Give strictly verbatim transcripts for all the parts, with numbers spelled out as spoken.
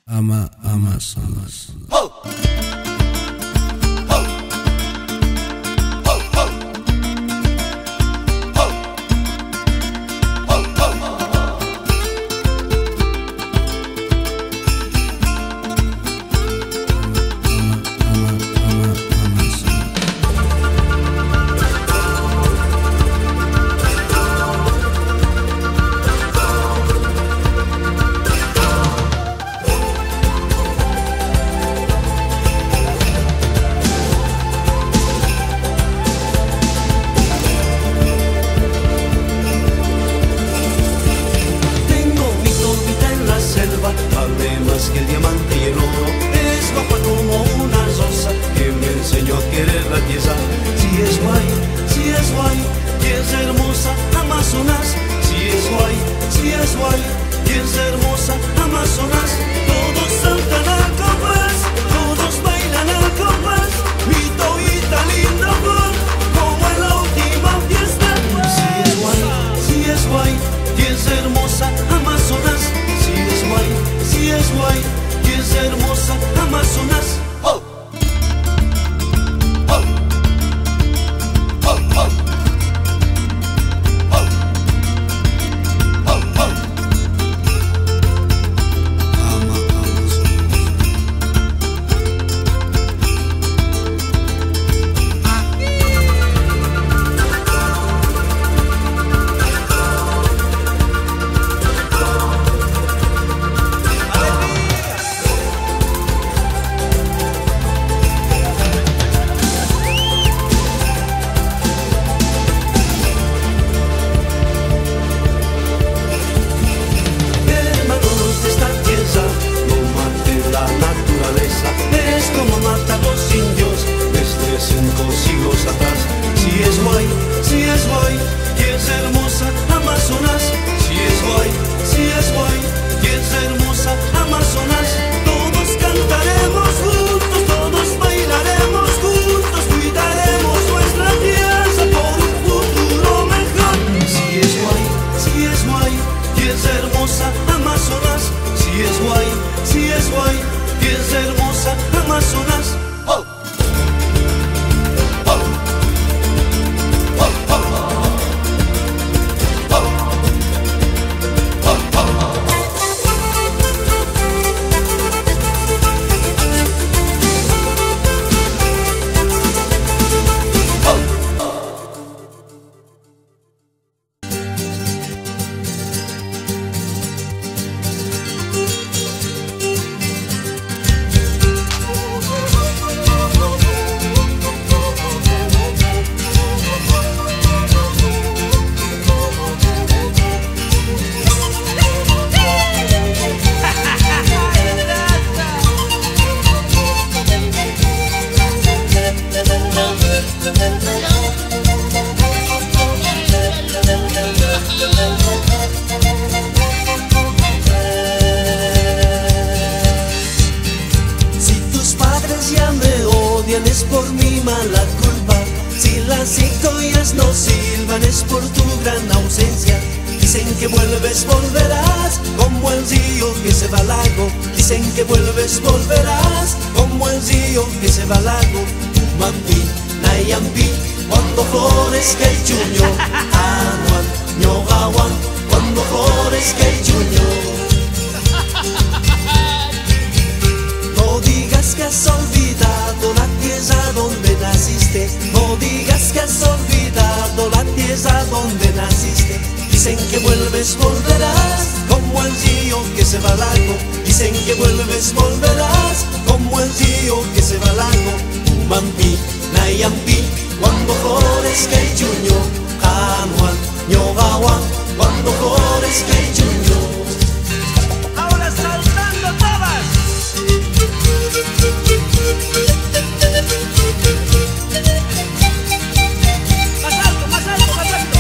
Ama Amazonas. ¡Oh! Que el diamante y el oro es guapa como una rosa que me enseñó a querer la tierra. Si es guay, si es guay, y es hermosa Amazonas. Si es guay, si es guay, y es hermosa Amazonas. Todos saltan al compás, todos bailan al compás. Mi toita linda flor, como en la última fiesta. Si es guay, si es guay, y es hermosa Amazonas. Si es guay, si es guay, y es hermosa Amazonas. ¡Oh! ¡Oh! ¡Oh! ¡Oh! ¡Oh! ¡Oh! ¡Oh! Ama Amazonas. Hermanos de esta tierra, no mate la naturaleza. Es como matan los indios desde cinco siglos atrás. Si es guay, si es guay, y es hermosa Amazonas. Si es guay, si es guay, y es hermosa Amazonas. Todos cantaremos juntos, todos bailaremos juntos, cuidaremos nuestra tierra por un futuro mejor. Si es guay, si es guay, y es hermosa Amazonas. Si es guay, si es guay, y es hermosa Amazonas. ¡Oh! ¡Oh! ¡Oh! ¡Oh! ¡Oh! ¡Oh! ¡Oh! Si tus padres ya me odian es por mi mala culpa. Si las cigüeñas no silban es por tu gran ausencia. Dicen que vuelves, volverás, como el río que se va al lago. Dicen que vuelves, volverás, como el río que se va al lago. Mampi, Nayampi, cuando florezca el chuño. Anuan, ñogawan, cuando florezca el chuño. No digas que has olvidado la tierra donde naciste. No digas que has olvidado la tierra donde naciste. Dicen que vuelves, volverás, como el río que se va al lago. Dicen que vuelves, volverás, como el río que se va al lago. Mampi, Nayampi, cuando florezca el chuño. Anuan, ñogawan, cuando florezca el chuño. Ahora saltando todas. Más alto, más alto, más alto.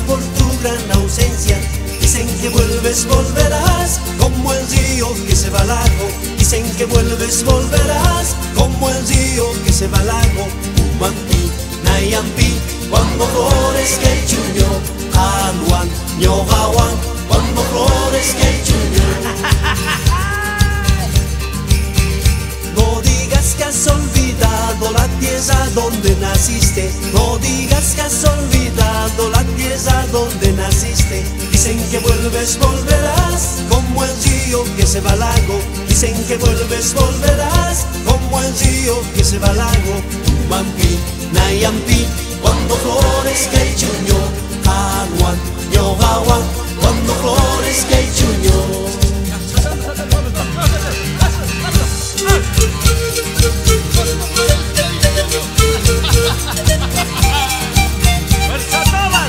por tu gran ausencia. Dicen que vuelves, volverás, como el río que se va al lago. Dicen que vuelves, volverás, como el río que se va al lago. Umanpi, Nayampi, cuando flores que chuño, Aluan, Ñogawan, cuando flores que chuño. No digas que has olvidado la tierra donde naciste. No digas que has olvidado la tierra donde naciste. Dicen que vuelves, volverás, como el río que se va al lago. Dicen que vuelves, volverás, como el río que se va al lago. Mampi, Nayampi, cuando flores que chuño, Anuan, Ñogawan, cuando flores que chuño. ¡Fuerza Tobas!